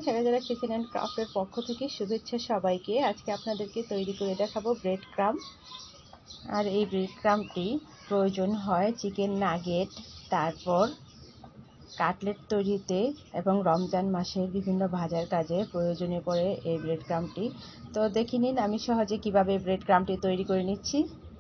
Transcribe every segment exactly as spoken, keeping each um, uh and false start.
যারা যারা kitchen and ক্রাফটের পক্ষ থেকে শুভেচ্ছা সবাইকে। আজকে আপনাদেরকে তৈরি করে দেখাবো ব্রেড ক্রাম্ব। আর এই ব্রেড ক্রাম্বটি প্রয়োজন হয় চিকেন নাগেট, তারপর কাটলেট তৈরিতে এবং রমজান মাসের বিভিন্ন ভাজার কাজে প্রয়োজনীয় পড়ে এই ব্রেড ক্রাম্বটি। তো দেখে নিন আমি সহজে কিভাবে ব্রেড ক্রাম্বটি তৈরি করে নিচ্ছি।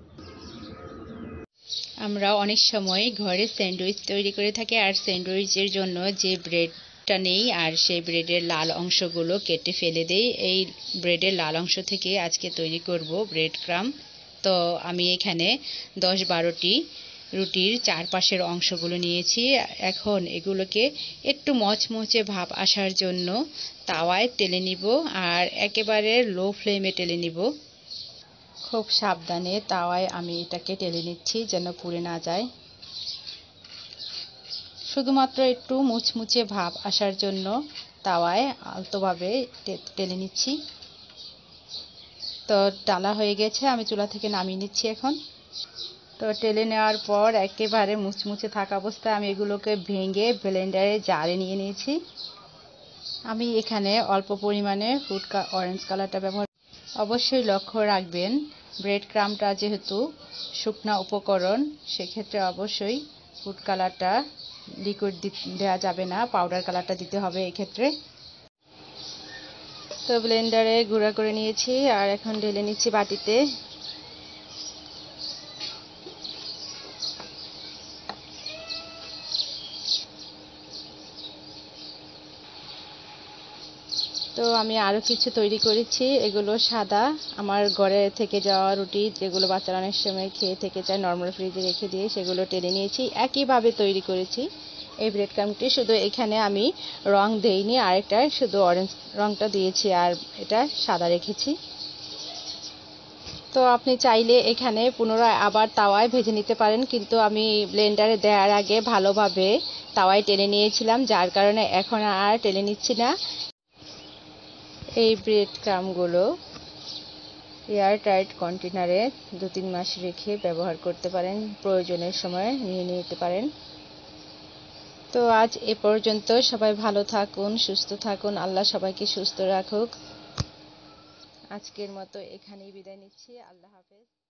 আমরা অনেক সময় ঘরে স্যান্ডউইচ তৈরি করে থাকি, আর স্যান্ডউইচের জন্য যে ব্রেডটা নেই আর সেই ব্রেডের লাল অংশগুলো কেটে ফেলে দেই। এই ব্রেডের লাল অংশ থেকে আজকে তৈরি করব ব্রেড ক্রাম্ব। তো আমি এখানে দশ বারোটি রুটির চারপাশের অংশগুলো নিয়েছি। এখন এগুলোকে একটু মচমচে ভাব আসার জন্য তাওয়ায় তেলে নিব, আর একেবারে লো ফ্লেমে তেলে নিব। খুব সাবধানে তাওয়ায় আমি এটাকে টেলে নিচ্ছি যেন পুড়ে না যায়। শুধুমাত্র একটু মুচমুচে ভাব আসার জন্য তাওয়ায় আলতোভাবে টেলে নিচ্ছি। তো টালা হয়ে গেছে, আমি চুলা থেকে নামিয়ে নিচ্ছি এখন। তো টেলে নেওয়ার পর একেবারে মুচমুচে থাকা অবস্থায় আমি এগুলোকে ভেঙে ব্লেন্ডারে জারে নিয়ে নিয়েছি। আমি এখানে অল্প পরিমাণে ফুড অরেঞ্জ কালারটা ব্যবহার। অবশ্যই লক্ষ্য রাখবেন, ব্রেড ক্রাম্বটা যেহেতু শুকনা উপকরণ, সেক্ষেত্রে অবশ্যই ফুড কালারটা লিকুইড দেওয়া যাবে না, পাউডার কালারটা দিতে হবে এক্ষেত্রে। তো ব্লেন্ডারে গুঁড়া করে নিয়েছি, আর এখন ঢেলে নিচ্ছি বাটিতে। তো আমি আরও কিছু তৈরি করেছি, এগুলো সাদা আমার ঘরে থেকে যাওয়া রুটি, যেগুলো বাচ্চারা অনেক সময় খেয়ে থেকে যায়, নর্মাল ফ্রিজে রেখে দিয়ে সেগুলো টেনে নিয়েছি। একইভাবে তৈরি করেছি এই ব্রেড ক্রাম্বটি, শুধু এখানে আমি রং দেইনি, আরেকটা শুধু অরেঞ্জ রংটা দিয়েছি আর এটা সাদা রেখেছি। তো আপনি চাইলে এখানে পুনরায় আবার তাওয়ায় ভেজে নিতে পারেন, কিন্তু আমি ব্লেন্ডারে দেওয়ার আগে ভালোভাবে তাওয়ায় টেনে নিয়েছিলাম, যার কারণে এখন আর টেনে নিচ্ছি না। এই ব্রেড ক্রাম্বগুলো এয়ার টাইট কন্টেনারে দু তিন মাস রেখে ব্যবহার করতে পারেন, প্রয়োজনের সময় নিয়ে নিতে পারেন। তো আজ এ পর্যন্ত, সবাই ভালো থাকুন, সুস্থ থাকুন, আল্লাহ সবাইকে সুস্থ রাখুক। আজকের মতো এখানেই বিদায় নিচ্ছি, আল্লাহ হাফেজ।